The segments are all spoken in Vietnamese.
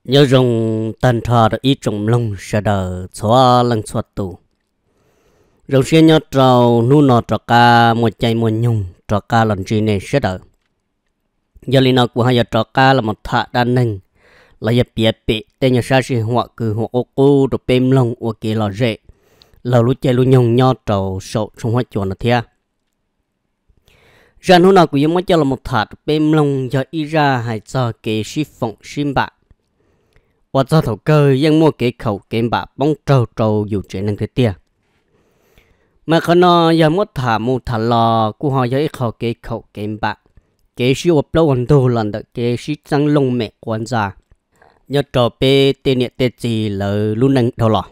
nhớ rồng tàn thọ được ít trồng lông sẽ đờ xóa lăng xóa tù rồng xuyên nhớ trâu nu nọ trọ ca một chạy một nhung trọ ca lần chi này sẽ đờ giờ li nào của hai giờ trọ ca là một thạ đan nâng là giờ bịa bịa tên nhà sa sĩ họ cứ họ ô cô được bêm lông ô kia lò rễ lầu lú chạy lú nhung nhớ trâu sậu trong hoa chuột là thế ra nu nào của yêu mới cho là một thạ bêm lông giờ y ra hay cho kế sĩ phụng sim bạc và cho thầu cơ dân mua cái khẩu cái bạc bóng trâu trâu dù chuyện năng thế tia mà khả năng giờ mất thả một thả lò của họ giờ khẩu cái bạc cái siêu ốp lâu hơn đâu lần được cái siêu tăng lông mẹ quan gia nhớ trò bê tên nhẹ tên gì là luôn năng đầu lò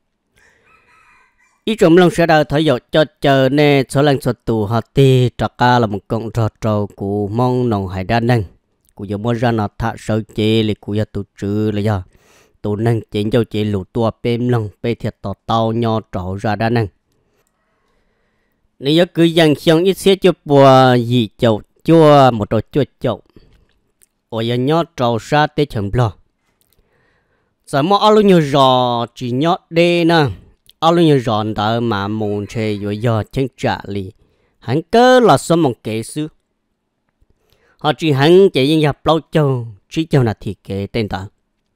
ý trong lòng sẽ đào thấy dọc cho chờ nè số lần số tù họ tì trò ca là một con trò trâu của mong nồng hải đa năng của giờ mua ra nó thả sâu chế là của giờ tụ trừ là giờ tụ năng chén cho chế lụt tua bêm lòng bê thiệt tỏ tàu nho trổ ra đa năng nếu cứ dàn xong ít xe cho bùa gì chậu chua một trò chua chậu ở giờ nho trổ ra tê chấm lo giờ mua alo nhiều giò chỉ nho đê nè alo nhiều giò đỡ mà mồn chơi rồi giờ chân trả lì hắn cơ là số một kế sư họ chỉ hắn chạy dân nhập lâu châu chỉ châu là thì kế tên ta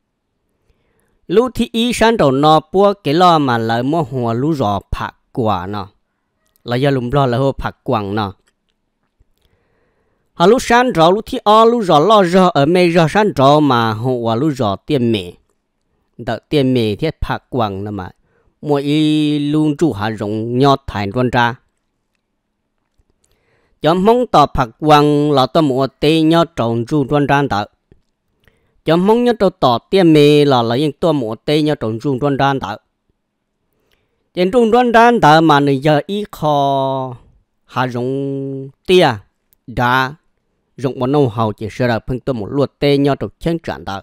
lũ thì ý sáng đầu nó bua cái lo mà lại mua hoa lũ rò phạt quả nọ là do lùm lo là hoa phạt quảng nọ họ lũ sáng rò lũ thì lũ rò lo rò ở mê rò sáng rò mà hoa lũ rò tiền mẹ đợi tiền mẹ thiết phạt quảng nọ mà mỗi luôn chủ hạ rộng nhọt thành con ra chấm mong tỏ phật quang là tao mua tê nhớ trồng ru đoan đan tạo chấm mong nhớ trâu tỏ tiêm mê là những tao mua tê nhớ trồng ru đoan đan tạo trên ru đoan đan tạo mà người giờ ý kho hà rong tia đá rong bọn nông hậu chỉ sợ là phân tao một luộc tê nhớ trồng chân tràn tạo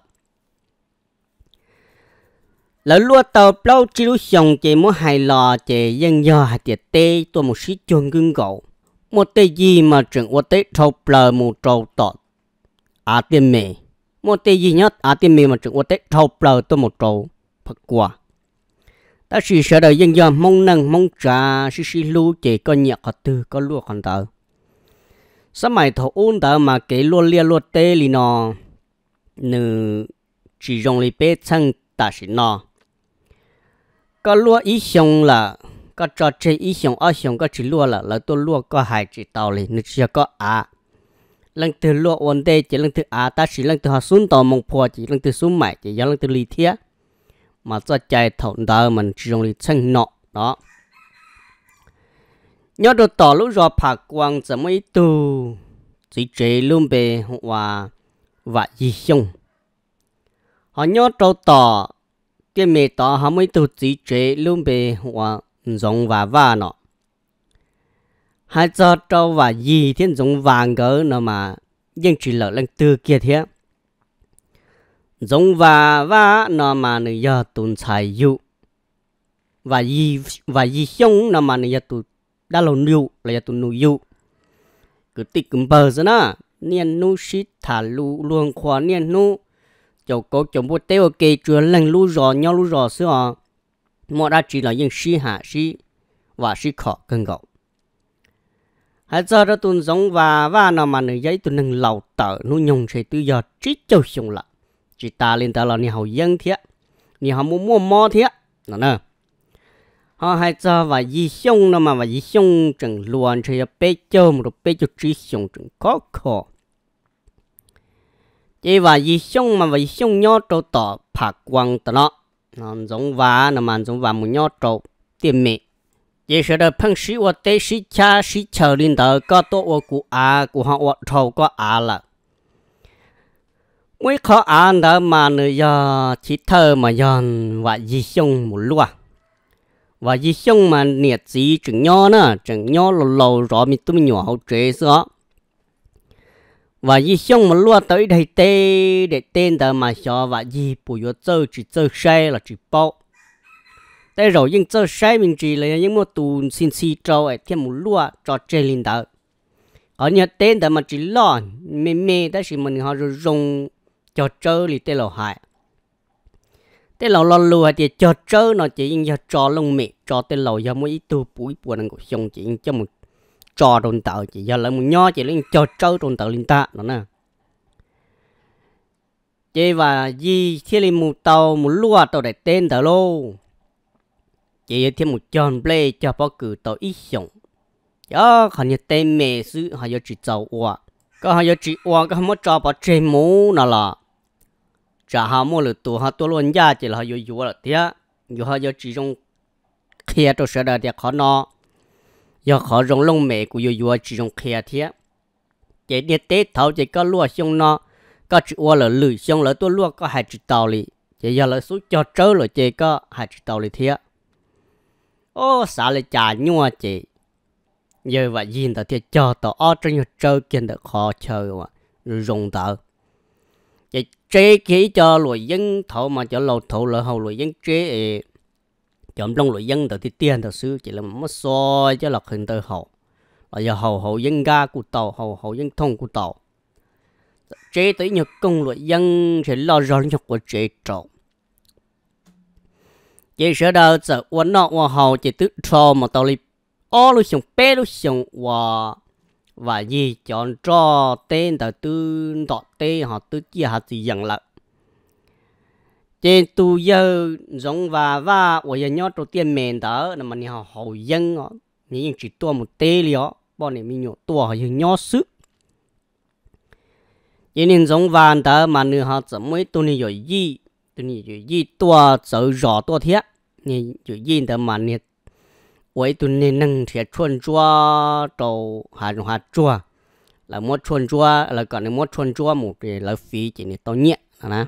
lỡ luộc tàu lâu chỉ lúc xong chỉ muốn hài lò chỉ dân do hạt tiệt tê tôi một xí chôn gương gậu một tê gì mà chẳng có tê trâu bờ một trâu tọt tiền mẹ một tê gì nhất tiền mẹ mà chẳng có tê trâu bờ tôi một trâu phật quả ta chỉ sợ đời dân dân mong nâng mong trả xí lưu chỉ có nhạc họ tư có lúa còn tờ sao mày thầu ôn tờ mà cái lúa lia lúa tê li nọ nữ chỉ dùng li bê chăng ta chỉ nọ có lúa ý xong là có trò chơi ý xong ở xong có chỉ lúa là tôi lúa có hai chỉ tàu liền nó chỉ có lần từ lúa ổn định chỉ lần từ ta chỉ lần từ họ xuống tàu mông phò chỉ lần từ xuống mày chỉ lần từ lì thiết mà cho chạy thầu đó mình chỉ dùng lì chân nọ đó nhớ đồ tỏ lúc rồi phạt quang怎么tu chỉ chế luôn bề và gì xong họ nhớ đồ tỏ cái mẹ tỏ họ mới tu chỉ chế luôn bề giống và nọ hai cho trâu và gì thiên giống vàng cỡ nó mà nhưng chỉ là lần từ kia thế giống và nó mà người giờ tồn tại dụ và gì xong nó mà người giờ tồn đã lâu nhiều là giờ tồn nuôi dụ cứ tích cũng bờ rồi nè niên nu shit thả lu luôn khoa niên nu cháu có cháu bút téo ok chưa lần lu rò xưa mọi đã chỉ là những sĩ hạ sĩ và sĩ khó cân gạo hãy giờ đó tuần giống và nào mà người giấy tuần nâng lầu tờ nó nhung sẽ tự do trí châu xong lại chỉ ta lên ta là ni hậu dân thế ni họ muốn mua mò thế nó nè họ hãy giờ và gì xong nó mà và gì xong chẳng luôn thì bé châu một bé cho trí xong chẳng khó chỉ và gì xong mà và gì xong nhớ trâu tỏ phạt quăng tờ nó giống và nó mà giống và một nhớ trâu tiền mẹ chỉ sợ được phăng sĩ và tế sĩ cha sĩ chờ lên tờ có tổ của họ và trâu có là mấy khó đó mà người giờ chỉ thơ mà giờ và gì xong một lúa và gì xong mà nhiệt gì chừng nho nữa chừng nho lâu rồi mình tôi nhỏ hậu chế nữa và gì xong mà lúa tới đây tê để tên đó mà cho và gì bùi vô chơi chỉ chơi say là chỉ bao đây rồi nhưng chơi say mình chỉ là những một tù xin xì trâu ấy thêm một lúa cho chơi lên đó ở nhà tên đó mà chỉ lo mê đó chỉ mình họ rồi dùng cho chơi thì tên là hại thế lâu lo lùa thì cho trớ nó chỉ in cho trò lông mẹ trò tên lâu do mỗi tu bụi buồn năng của xong chỉ in cho một trò đồn tạo chỉ do là một nho chỉ lên cho trớ đồn tạo linh ta nó nè chế và gì khi lên một tàu một lúa tàu để tên tàu lô chỉ thêm một tròn play cho bao cử tàu ít sống đó họ như tên mẹ sư họ giờ chỉ giàu qua có họ giờ chỉ qua có không có cho bao chế mũ nào là trả họ mua được tụ họ tôi luôn ra chỉ là họ vừa vừa là thế vừa họ giờ chỉ trong kia tôi sẽ đợi thì khó nó giờ họ dùng lông mẹ của vừa vừa chỉ trong kia thế chỉ để tết thầu chỉ có lúa xong nó có chỉ qua là lười xong là tôi lúa có hai chỉ tàu li chỉ giờ là số cho trớ là chỉ có hai chỉ tàu li thế ô sao lại trả nhua chị giờ vậy nhìn ta thì cho tàu ở trên nhiều trớ kia được khó chơi mà dùng tàu chị chế khí cho lùi dân thầu mà cho lầu thầu là hầu lùi dân chế chọn trong lùi dân từ thì tiền từ xưa chỉ là mất soi cho là hình từ hậu là giờ hầu dân ga của tàu hầu dân thông của tàu chế tới nhiều công lùi dân sẽ lo rõ cho của chế trộn chế sợ đâu giờ uốn nọ uốn hầu chỉ tự cho mà tàu li lúc xong bé lúc xong và gì chọn cho tên từ tư đọt tên họ tư chia hạt gì dần lại trên tu giờ giống và我也nhớ đầu tiên mình đó là mình họ hậu dân họ nhưng chỉ tua một tê li họ bọn này mình nhổ tua họ nhớ sức cho nên giống vàng đó mà người họ怎么tôi này rồi gì tua sợ rõ tua thiết nhưng rồi gì đó mà này vậy tôi nên nâng sẽ chuồn chua đầu hạt chua là mua chuồn chua là còn là mua chuồn chua một cái là phí chỉ này to nhẹ nè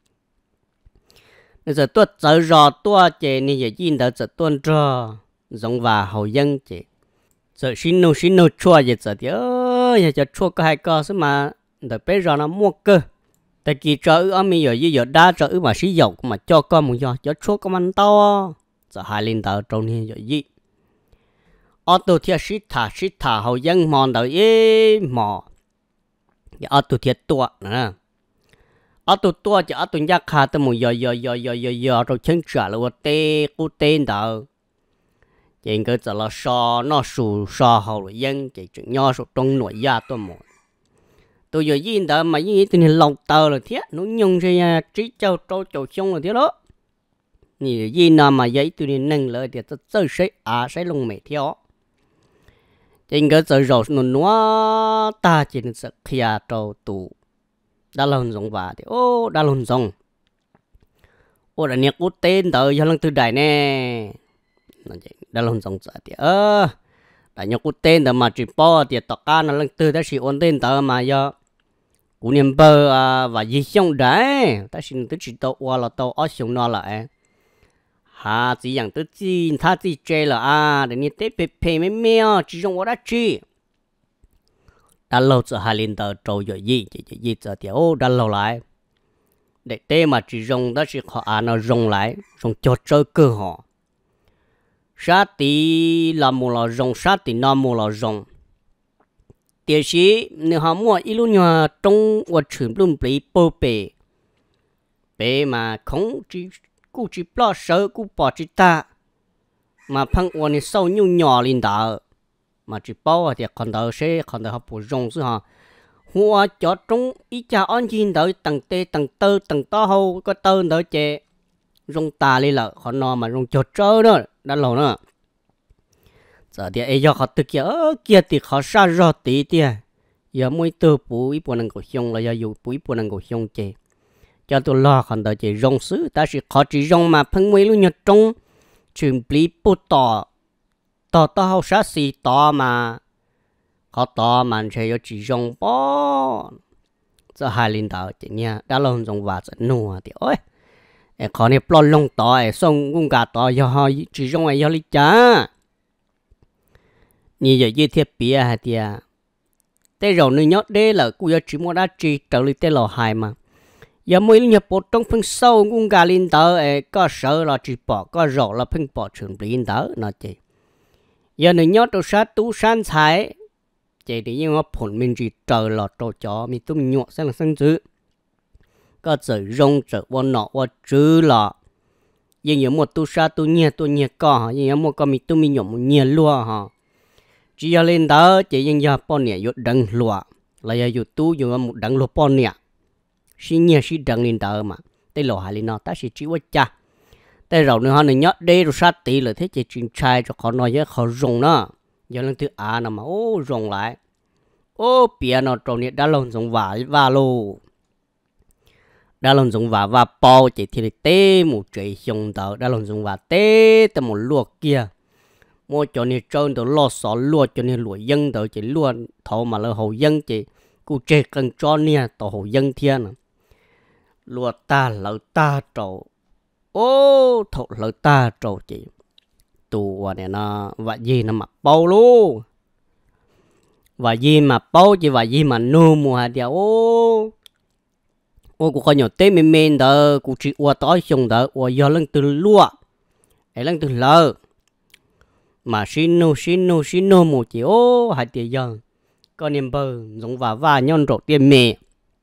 bây giờ tôi sợ rõ tôi chỉ này giờ nhìn đó giờ tuân cho giống và hậu dân chỉ giờ xin nô chua giờ thì giờ chua có hai個số mà để bây giờ nó mua cơ tại kỳ cho ở mình giờ đa cho mà sử dụng mà cho con một cho chua có ăn to giờ hai linh tờ trong này giờ gì ở tu thiệt sĩ thả hậu dân mòn đầu mò ở tu thiệt tua nè ở tu tua chỉ ở tu nhắc khá tới một giờ rồi chân trả là tê cú tên đầu chỉ cái giờ là so nó sù so hậu dân chỉ chuyện nho sù trong nội gia tôi một tôi giờ nhìn đó mà như thế này lòng tờ là thiết nó nhung ra trí châu xong là thế đó nhìn gì nào mà giấy tôi nên nâng lại thì tôi sẽ lông mẹ theo trên cái giờ rồi nó ta chỉ nên sợ kia trâu tù đã lần giống và thì đã lần giống đã nhắc cú tên tới cho lần từ đại nè đã lần giống sợ thì đã nhắc cú tên tới mà chỉ bỏ thì tất cả nó lần từ đã chỉ ổn tên tới mà do cú niệm bơ và gì xong đấy ta xin tới chỉ tàu qua là tàu ở xong nó lại chỉ rằng tới chi ta chỉ chơi là để như thế pe mèo chỉ dùng ở đó chi đã lâu giờ hai linh tờ trâu rồi gì giờ thì đã lâu lại để thế mà chỉ dùng đó chỉ họ nó dùng lại dùng cho chơi cơ họ sát tí là một là dùng sát tí nó một là dùng tiếc sĩ nếu họ mua ít lúc nhỏ trong và chuyển luôn bị bơ bể mà không cú chỉ bỏ sợ cú bỏ chỉ ta mà phăng quan này sâu nhiều nhỏ lên đó mà chỉ bỏ thì còn đó sẽ còn đó học bổ sung chứ hả hoa cho trong ít cha ăn chín đợi tầng tê tầng tơ tầng to hậu có tơ đợi chè rong ta lên là họ nó mà rong cho trơ đó đã lâu nữa giờ thì ai cho họ tự kia thì họ sa rõ tí tia giờ mới từ bụi bùn năng của xong là giờ dùng bụi bùn năng của xong chè cho tôi lo còn đợi chỉ rong xứ ta chỉ khó chỉ rong mà phăng mấy lúc nhật trong chuyện bị bút tỏ hậu sát xì tỏ mà khó tỏ mà sẽ chỉ rong bó giờ hai linh đạo chỉ nha đã lâu rong và rất nua thì ôi khó này plon lông tỏ xong cũng cả tỏ do họ chỉ rong ấy do lý cha như giờ như thiết bị hả thì thế rồi nơi nhót đây là cô giờ chỉ muốn đã chỉ trở lại tên lò hài mà giờ mới nhập bộ trong phần sau cũng cả linh tờ có sợ là chỉ bỏ có rõ là phần bỏ trường linh tờ nó chị giờ này nhót đồ sát tú san thái chị thì nhưng mà phun mình chỉ chờ là trâu chó mình tung nhọ sang là sang chữ có giờ rong giờ quan nọ quan chữ là nhưng nhớ một tu sa tu nhẹ cỏ nhưng nhớ một con mi tu mi nhộng một nhẹ lúa ha chỉ giờ lên đó chỉ nhưng giờ bao nhẹ yết đằng lúa là giờ yết tu yết một đằng lúa bao nhẹ xí nhẹ xí đằng lên đó mà đây lúa hai lên nó ta sẽ chỉ quá cha đây rồi nữa họ nữa nhớ đây rồi sát tí là thế chỉ chuyện trai cho họ nói với họ rồng nó giờ lần thứ nào mà ô rồng lại ô bia nó trâu này đã lồng giống và lô đã lồng giống và bao chỉ thì tê một trái sông tàu đã lồng giống và tê tầm một luộc kia mua cho nên trơn tàu lo xỏ luộc cho nên luộc dân tàu chỉ luộc thầu mà là hậu dân chỉ cụ chế cần cho nè tàu hậu dân thiên luộc ta lỡ ta trâu ô thầu lỡ ta trâu chỉ tù này nó và gì nó mặc bao luôn và gì mà bao chỉ và gì mà nô mùa hạt điều ô cũng có nhiều tết men đó cũng chỉ qua tối xong đó qua giờ lần từ lúa ấy lần từ lợ mà xin nô một chỉ ô hạt tiền giờ có niềm bơ giống và nhon rộ tiền mẹ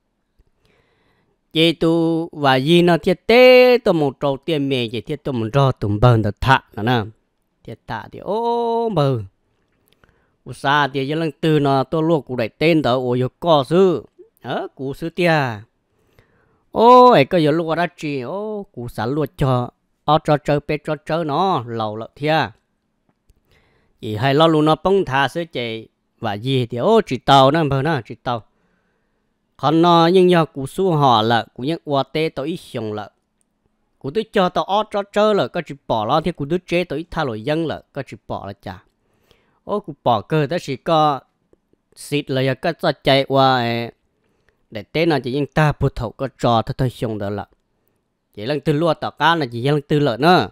chỉ tu và gì nó thiết tế tôi một trâu tiền mẹ chỉ thiết tôi một trâu tụm bơ được thạ nè thiết thạ thì ô bơ xa thì giờ lần từ nó tôi luộc cụ đại tên đó ôi có sư cụ sư tia ô ấy cái giờ luộc ra chi ô cụ sản luộc cho cho chơi pe cho chơi nó lầu lợ thia thì hay lo luôn nó bông thả sư chị và gì thì ô chỉ tàu nó bờ nó chỉ tàu còn nó nhưng giờ cụ su họ là cụ những qua tê tôi ít xong là cụ tôi cho tao cho chơi là có chỉ bỏ lo thì cụ tôi chế tôi ít thay đổi dân là có chỉ bỏ là chả ô cụ bỏ cơ đó chỉ có xịt là cái cho chạy qua để tên là chỉ những ta bút thầu có trò thôi xong đó là chỉ lần từ lúa tao cá là chỉ lần từ lợn nữa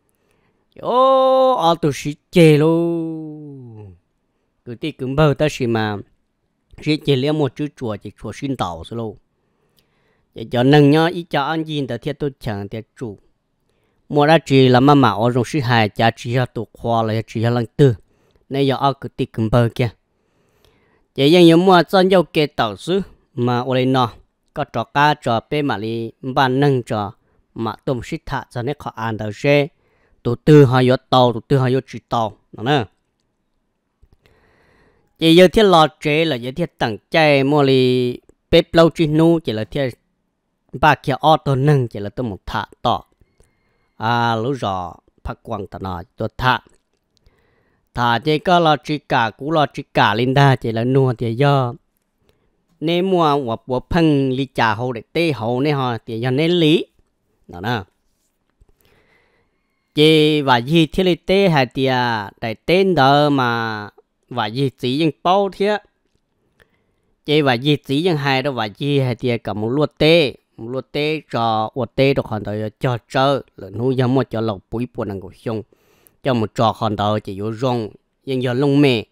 ô ở tụi sĩ chê luôn cứ tí cứ bơ ta chỉ mà sĩ chê lấy một chú chùa chỉ chùa xin tàu rồi luôn để cho nâng nhá ý cho anh nhìn tới thiết tôi chẳng thiết chủ mua ra chỉ là mà ở trong sĩ hài giá chỉ là tụ khoa là chỉ là lần từ này giờ ở cứ tí cứ bơ kia chỉ những những mua chân dâu kê tàu sư mà ở đây nó có trò cá trò bê mà đi ban nâng trò mà tôm sĩ thạ cho nên họ ăn đầu xe tụ tư họ vô tàu tụ tư họ vô chỉ tàu nè chỉ giờ thiết lò chế là giờ thiết tặng chay mua li bếp lâu chỉ nu chỉ là thiết ba kia ô tô nâng chỉ là tôi một thạ tỏ lúc rõ phát quang ta nói tôi thạ chỉ có lò chỉ cả cú lò chỉ cả linh đa chỉ là nuôi thì do nên mua hoặc bộ phăng li trà hậu để tê hậu này họ thì do nên lý nè chị và gì thiết lý tê hay thì đại tên đó mà và gì chỉ những bao thế chị và gì chỉ những hai đó và gì hay thì cả một lúa tê cho ô tê được hoàn toàn cho chơi là nuôi giống một cho lộc bụi buồn năng của sông cho một trò hoàn toàn chỉ có rong nhưng giờ lông mè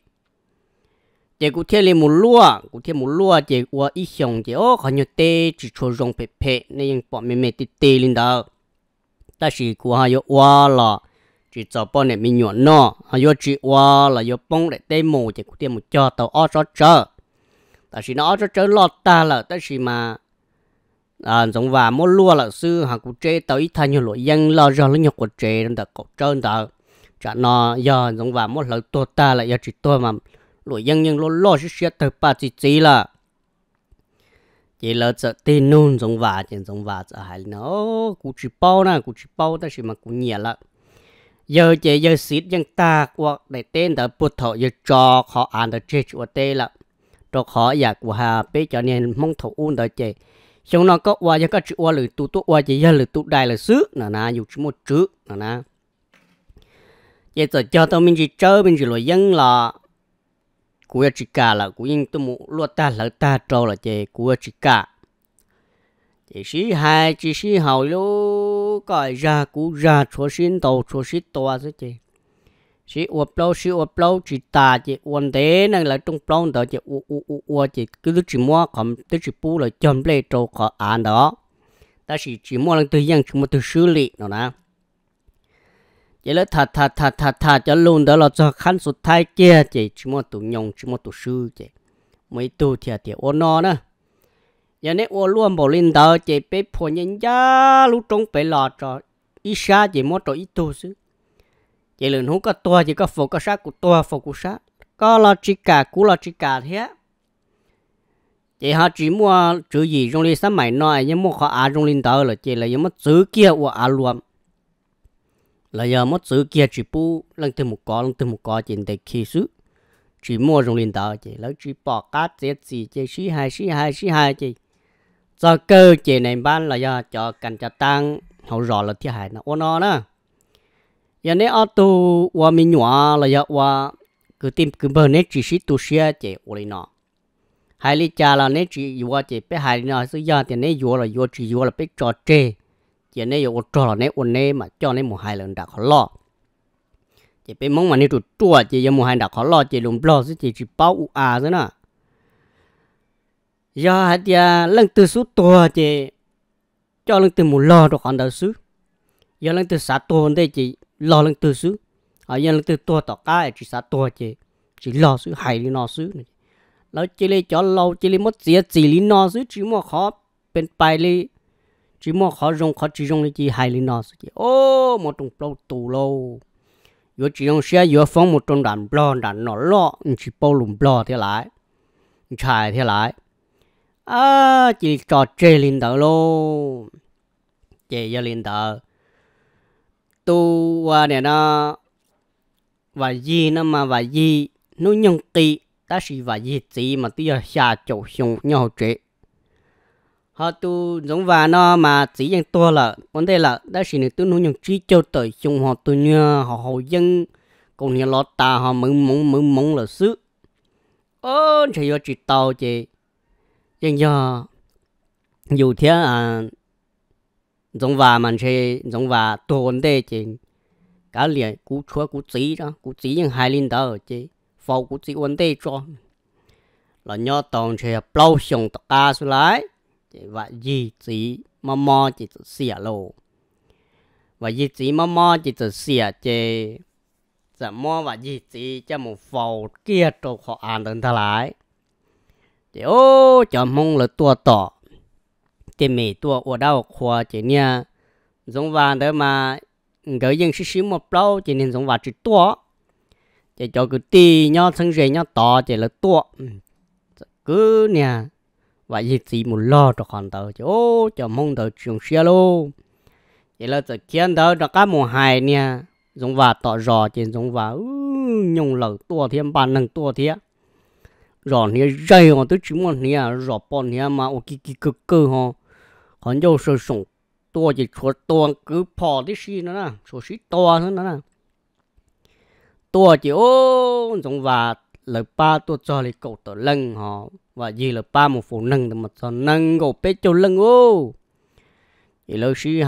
chị cũng thiết lý một lúa chị qua ít sông chị ô còn nhiều tê chỉ cho rong phe nên bọn mẹ tê lên đó ta chỉ của họ yêu qua là chỉ cho bọn này mình nhọn nó họ yêu chỉ qua là yêu bông để tê mù chỉ của tiền một cho tàu ở cho chờ ta chỉ nó cho chờ lọt ta là ta chỉ mà giống và mua lúa là sư họ cũng chế tới thay nhiều loại dân lo cho nó nhiều của chế nên ta cột trơn ta chả nó giờ giống và mua lợi to ta là giờ chỉ tôi mà loại dân nhưng lo sẽ tới ba chỉ là chỉ là sợ tin nôn giống và sợ hay nó cũng chỉ bao ta chỉ mà cũng nhẹ là giờ chỉ giờ xịt dân ta hoặc để tên đã bút thọ giờ cho họ ăn được chết của tê là cho họอยากcủa hà bé cho nên mong thọ uốn đợi chỉ xong nó có qua giờ có chữ qua lử tụ qua chỉ giờ lử tụ đại là xứ nè dùng chỉ một chữ nè giờ cho tao mình chỉ chơi mình chỉ loại dân là của chỉ cả là của những tôi muốn luôn ta lỡ ta trâu là chỉ của chỉ cả chỉ sĩ hai chỉ sĩ hậu lú coi ra cú ra cho xin tàu cho xin toa chứ chị sĩ uập lâu chỉ ta chỉ uốn thế này là trong lâu đó chỉ chỉ cứ chỉ mua còn tôi chỉ bu là chọn lấy trâu họ ăn đó ta chỉ mua lần từ dân chỉ mua từ xử lý nó nè chỉ là thà cho luôn đó là cho khăn sụt thái kia chỉ mua tủ nhung chỉ mua tủ sư chỉ mấy tủ thì ôn nó nữa giờ này ôn luôn bảo linh đó chỉ bé phổ nhân giá lúc trong bé lò cho ít xa chỉ mất rồi ít tu xứ chỉ lần hú có tua chỉ có phụ có sát của tua phụ của sát có lo chỉ cả cú lo chỉ cả thế chỉ họ chỉ mua chữ gì trong đi sắm mày nói nhưng mua họ trong linh tờ là chỉ là những mất chữ kia của luôn là giờ mất chữ kia chỉ bu lần từ một có chỉ để khi xứ chỉ mua trong linh tờ chỉ lấy chỉ bỏ cát chỉ xí hai chỉ do cơ chỉ này ban là do cho cần cho tăng hậu rõ là thiết hại nó nó nè giờ nếu ở tu qua mình nhỏ là giờ qua cứ tìm cứ bờ nét chỉ xí tu xia chỉ ở nó hai lý cha là nét chỉ qua chỉ biết hai nó sẽ giờ thì nét vừa là vừa chỉ vừa là biết trò chơi chỉ nét vừa trò là nét ôn nét mà cho nét một hai lần đã khó lo chỉ biết mong mà nét tụt tua chỉ giờ một hai đã khó lo chỉ lùng lo chỉ bao thế nè giờ hai tia lần từ số tua chỉ cho lần từ một lo được còn đâu xứ giờ lần từ sát tua đây chỉ lo lần từ xứ giờ lần từ tua tỏ cái chỉ sát tua chỉ lo xứ hay đi nó xứแล้วchỉ lấy cho lâu chỉ lấy mất chỉ lý nó xứ chỉ mua khó bên bài li chỉ mua khó dùng khó chỉ dùng chỉ hay lý nó xứ ô một trong lâu tù lâu vừa chỉ dùng xe vừa phóng một trong đàn nó lo chỉ bao lùm lo thế lại chạy thế lại chỉ trò chơi lên đó luôn chơi cho lên đó tu qua này nó và gì nó mà và gì nó nhung kỳ ta chỉ và gì gì mà bây giờ xa chỗ xong nhau trẻ họ tu giống và nó mà chỉ những tua là vấn đề là ta chỉ được tu nó nhung trí châu tới xong họ tu nhờ họ hậu dân còn nhà lót ta họ mừng là xứ chỉ có chỉ tàu chỉ nhưng giờ dù thế giống và mình sẽ giống và tôi vấn đề chỉ cả liền cú chúa cú chỉ những hai linh đó chỉ phao cú chỉ vấn đề cho là nhớ tòng sẽ bao xong tất cả số lại và gì chỉ mò chỉ xỉa lô và gì chỉ mò chỉ xỉa chỉ giờ mò và gì chỉ cho một phao kia cho họ ăn đến thà lại chỉ cho mong là tua tỏ thì mẹ tua ở đâu khoa chỉ nha giống và đó mà người dân xí một lâu chỉ nên giống và chỉ tua chỉ cho cái tì nhau thân rể nhau tỏ chỉ là tua cứ nè và gì chỉ một lo cho con tàu chứ cho mong tàu trường xe luôn chỉ là chỉ kiến đó cho các mùa hè nè giống và tỏ rõ chỉ giống và nhung lẩu tua thêm bàn năng tua thế rõ nè dây họ tới chúng mình nè rõ bọn nè mà ok cơ họ còn đâu sử dụng tua chỉ chuột tua cứ bỏ đi xí nữa nè số xí tua nữa nè tua chỉ giống và lời ba tua cho lại cậu tờ lưng họ và gì là ba một phụ nâng mà cho nâng gỗ bê châu lưng thì lời xí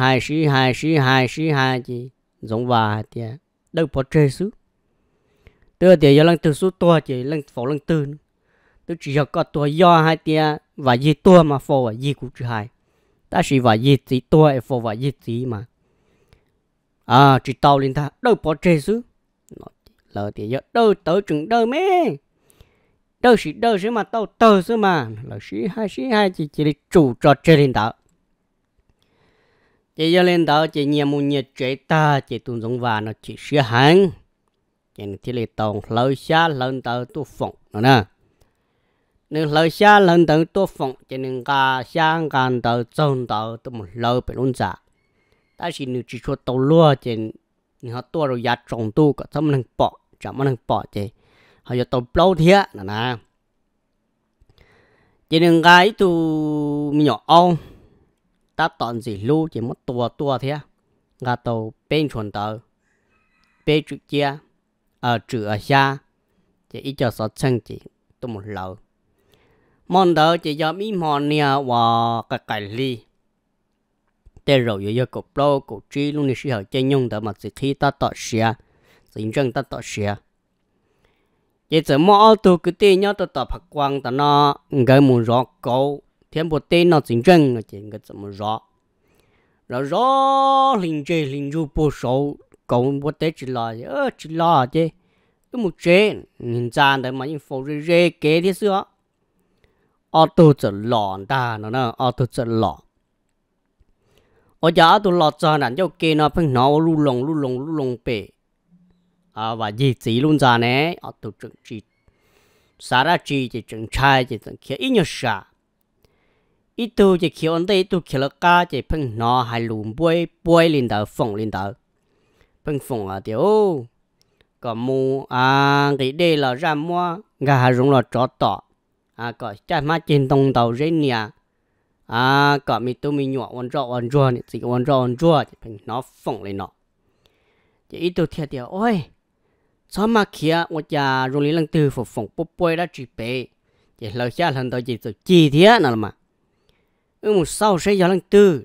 hai chỉ giống và thì đâu bỏ chơi xứ từ thì giờ lần từ số tua chỉ lần phổ lần tư tôi chỉ có tua do hai tia và gì tua mà phổ và gì cũng chỉ hai ta chỉ và gì chỉ tua phổ và gì chỉ mà chỉ tàu lên ta đâu bỏ chơi xứ lời thì giờ đâu tới chừng đâu mẹ đâu sẽ mà tao tơ xứ mà là xí hai chỉ để chủ trò chơi lên đó chỉ giờ lên đó chỉ nhiều một nhiệt chế ta chỉ tuân giống và nó chỉ xí hàng chỉ thì lấy tàu lời xa lên tàu tu phụng nữa nè nếu lời xa lên tàu tu phụng chỉ nên cả sang gan tàu trông tàu tu một lời bị luôn giả ta chỉ nếu chỉ cho tàu lúa chỉ họ tua rồi giá trồng tu có thâm năng bỏ chẳng mà năng bỏ chứ họ giờ tàu lâu thế nè chỉ nên cái tu nhỏ ông ta toàn gì lu chỉ mất tua thế gà tàu bên chuẩn tàu bên chữ chia ở chữ ở xa chỉ ít cho sót chân chỉ tu một lầu món đó chỉ do mi mòn nè và cái ly để rồi giờ cột lâu cột chi luôn đi sử dụng chơi nhung đó mà chỉ khi ta tọt xia chính chân ta tọt xia vậy giờ mỗi tu cái tên nhau ta tọt phật quang ta nó cái muốn rõ cầu thêm một tên nó chính chân là chỉ cái怎么rõ rồi rõ linh chơi linh du bổ số cầu một tên chỉ là chứ cái một chuyện nhìn ra đấy mà những phụ rê kế thế xưa auto chở lòn ta nó auto chở lòn ở giờ tôi lọt cho nạn cho kia nó phải nó lu lồng bể và gì chỉ luôn ra nè ở tôi chừng chỉ xả ra chỉ chừng trai chỉ chừng kia ít nhiều xả ít tôi chỉ kia anh đây tôi kia là cá chỉ phải nó hay lùm bơi lên đầu phồng lên đầu phải phồng à tiểu còn mu cái đây là ra mua gà rong là chó tỏ có trái má trên tông tàu dây nè có mi tôi mi nhọ on rọ này chỉ on rọ thì phải nó phồng lên nó chỉ ít tôi thiệt điều ôi sao mà kia một nhà rong lý lăng từ phồng bơi đã chỉ bể chỉ lời xa lần đầu chỉ từ chi thế nào mà một sau sẽ giờ lăng từ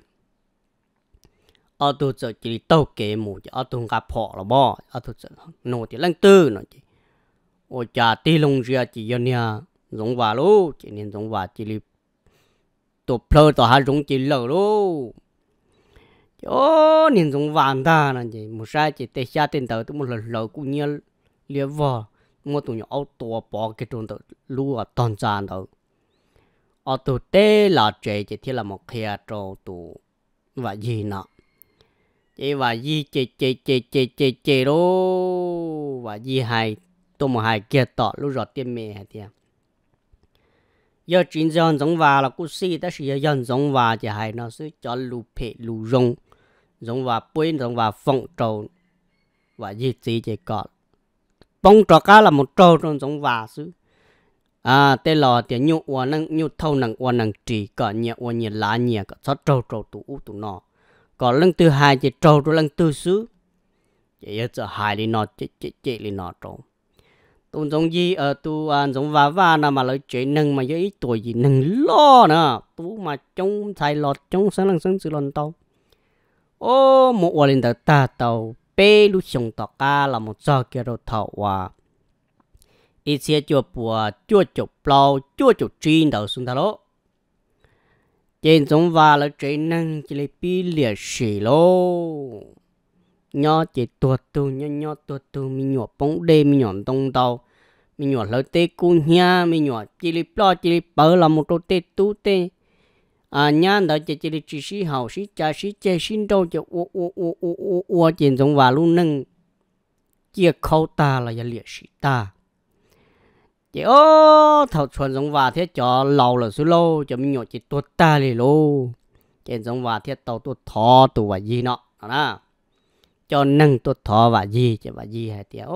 ở tôi giờ chỉ tàu kế một ở tôi gặp họ là bỏ ở tôi giờ nô thì lăng từ nó chỉ ôi cha ti lông ra chỉ giờ nè giống vào luôn chỉ nên giống vào chỉ li tổ plơ tổ hai giống chỉ lờ luôn ô nên giống vàng ta là gì một sai chỉ tê xa tên tàu tôi một lần lờ cũng như liệp vào mua tụi nhỏ tổ bỏ cái trốn tàu lúa toàn tràn tàu ở tụi tê là trẻ chỉ thiết là một khe trâu tụ và gì nọ chỉ và gì chê đó và gì hay tôi mà hay kia tọt lúc rồi tiêm mẹ hay tiêm giờ chuyện dân giống vào là cú si ta chỉ dân giống vào chỉ hay nó sẽ cho lù phê lù rong giống vào bún giống vào phồng trâu và gì chỉ có bông trò cá là một trâu trong giống vào xứ tên lò thì nhu uốn năng nhu thâu năng uốn năng trì có nhẹ uốn nhẹ lá nhẹ có sót trâu tụ nọ còn lần thứ hai chỉ trâu rồi lần thứ xứ chỉ giờ hai đi nọ chỉ đi nọ trâu tôi giống gì ở tôi giống và nào mà lấy chế nâng mà với ít tuổi gì nâng lo nè tôi mà chống thay lọt chống sáng lăng sáng sự lần tàu ô một uốn lên ta tàu bê lúc sống tàu cá là một giờ kia rồi thầu ít xe chùa bùa chùa chụp plau chùa chụp chín đầu xuống thalo trên giống và là trên năng chỉ lấy pi liệt xì lô nhỏ chỉ tuột tu nhỏ tuột tu mi nhỏ bóng đê mi nhỏ tông tàu mi nhỏ lấy tê cún nha mi nhỏ chỉ lấy plau chỉ lấy bờ là một đồ tê tu tê nhá đó chỉ lấy chỉ xí hậu xí cha xí chê xí đâu cho u trên giống và luôn nâng chia khâu ta là liệt xì ta chị thầu chuẩn giống và thiết cho lâu là số lâu cho mình nhỏ chỉ tuột ta liền lô trên giống và thiết tàu tuột thọ tụ và gì nọ đó cho nâng tuột thọ và gì chứ và gì hay thì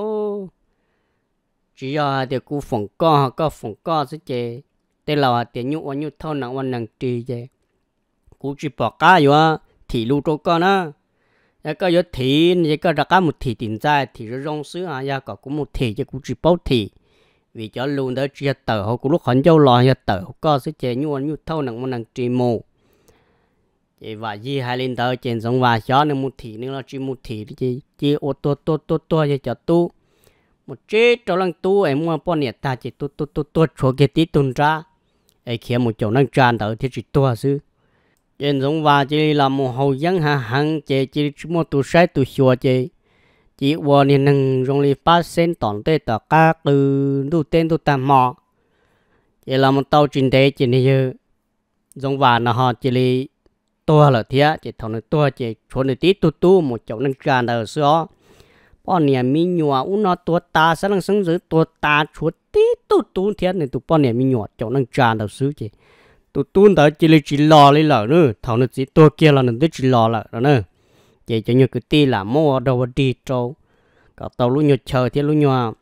chỉ do thì cú phồng co sẽ chế tên là thì nhụ thâu nặng nặng trì chế cú chỉ bỏ cá vô thì lưu trâu con á ya có vô thì ya có ra cá một thì tiền dài thì rồi rong sứ ya có cũng một thì chứ cú chỉ bao thì vì cho luôn đó chia tờ họ cũng lúc hắn châu lò chia tờ có sẽ chế nhu thâu nặng trì mù vậy và gì hai lên tờ trên giống và chó nên một thị nên là chỉ một thị đi chỉ ô tô cho tu một chế cho lăng tu em mua bao nhiêu ta chỉ tu cho cái tí tuần ra ấy kia một chỗ năng tràn tờ thì chỉ tu xứ trên giống và chỉ là một hậu dân hàng chỉ mua tu sai tu xua chỉ qua nên nâng trong li phát sen toàn tê tờ cá từ tu tên tu tam mò chỉ là một tàu chuyên tế chỉ như giống và nó họ chỉ li tua là thế chỉ thằng nó tua chỉ chuẩn được tí tu một chỗ nâng tràn ở xó bọn nhà mi nhọ u nó tua ta sẽ năng sống giữ tua ta chuột tí tu thế này tụ bọn nhà mi nhọ chỗ nâng tràn ở xứ chỉ tu đó chỉ li chỉ lò lấy lợ nữa thằng nó chỉ tua kia là nó chỉ lò lợ đó nữa chỉ cho như cái tí là mua đâu đi trâu có tàu lúc nhọ chờ thì lúc nhọ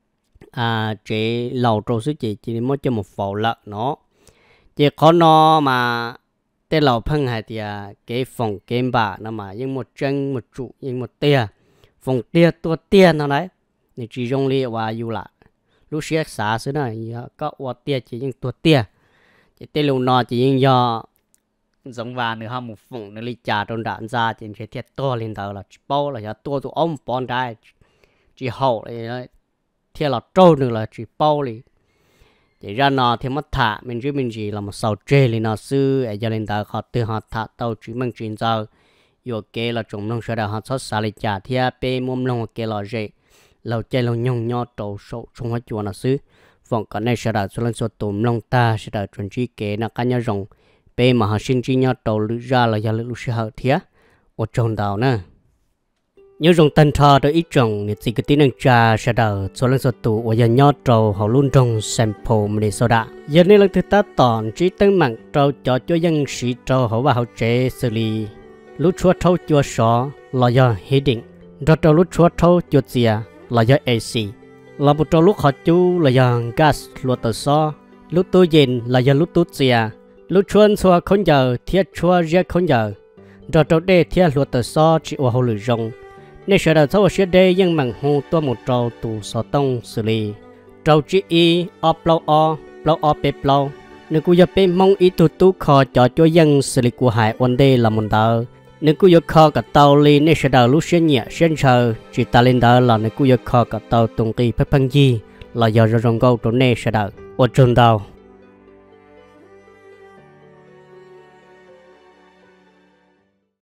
chỉ lầu trâu xứ chỉ mua cho một phẩu lợ nó chỉ có nó mà tên lầu phân hay thì cái phòng game bà nó mà nhưng một chân một trụ nhưng một tia phòng tia tua tia nó đấy thì chỉ dùng li và dù là lúc xưa xả xứ này có qua tia chỉ những tua tia chỉ tên lầu nó chỉ những do giống và nữa ha một phòng nó li trà trong đạn ra chỉ cái thiệt to lên đầu là bao là tua tụ ông bọn trai chỉ hậu này thiệt là trâu nữa là chỉ bao li để ra nó thì mất thả mình chỉ là một sầu trê lên nó sư ở gia đình ta họ từ họ thả tàu chỉ mang chuyện giờ yêu kế là chúng nông sẽ đã họ sót xa lịch trả thì pe mồm lông kế là gì lâu chơi lâu nhung nhau trâu sâu trong hết chuột nó sư vòng cái này sẽ đã số lần số tụm lông ta sẽ đã chuẩn chỉ kế là cá nhau rồng bê mà họ sinh chi nhau trâu lưỡi ra là do lưỡi sẽ hở thiệt ở trong đào nè nhớ trong tân thọ đôi ít trồng thì chỉ cái tin năng trà sẽ đào cho lên số tụ ở giờ nhau trâu họ luôn trong sample mà để so đạ giờ này là thứ ta tòn chỉ tăng mạng trâu cho dân sĩ trâu họ vào họ chế xử lý lúc chúa thâu chúa sọ là do hệ định rồi trâu lúc chúa thâu chúa zia là do AC là một trâu lúc họ chú là do gas lúc tờ so lúc tôi nhìn là do lúc tôi zia lúc chuan xua không giờ thiết chua riết không giờ rồi trâu đây thiết lúc tờ so chỉ ở hồ lửa rồng nên sẽ đào thâu sẽ đây nhưng bằng hồ to một trâu tù sọ tông xử lý trâu chỉ y plau o pe plau nếu cô giờ pe mong ý tụt tú kho cho dân xử lý của hải ổn đây là một tờ nếu cô giờ kho cả tàu li nên sẽ đào lúc sẽ nhẹ sẽ chờ chỉ ta lên đó là nếu cô giờ kho cả tàu tung kỳ phép phăng gì là giờ rong câu chỗ này sẽ đào ở trường tàu